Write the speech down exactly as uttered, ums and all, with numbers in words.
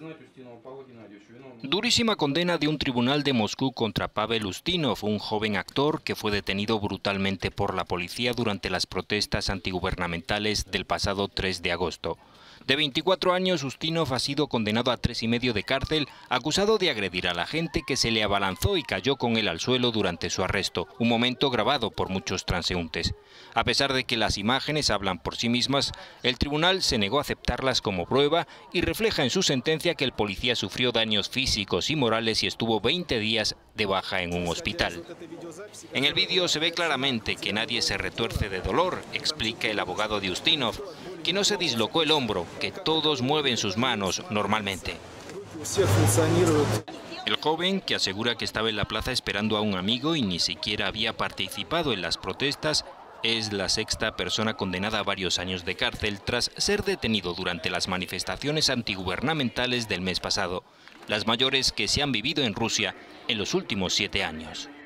Durísima condena de un tribunal de Moscú contra Pavel Ustinov, un joven actor que fue detenido brutalmente por la policía durante las protestas antigubernamentales del pasado tres de agosto. De veinticuatro años, Ustinov ha sido condenado a tres y medio de cárcel, acusado de agredir a la gente que se le abalanzó y cayó con él al suelo durante su arresto, un momento grabado por muchos transeúntes. A pesar de que las imágenes hablan por sí mismas, el tribunal se negó a aceptarlas como prueba y refleja en su sentencia que el policía sufrió daños físicos y morales y estuvo veinte días de baja en un hospital. En el vídeo se ve claramente que nadie se retuerce de dolor, explica el abogado de Ustinov, que no se dislocó el hombro, que todos mueven sus manos normalmente. El joven, que asegura que estaba en la plaza esperando a un amigo y ni siquiera había participado en las protestas, es la sexta persona condenada a varios años de cárcel tras ser detenido durante las manifestaciones antigubernamentales del mes pasado, las mayores que se han vivido en Rusia en los últimos siete años.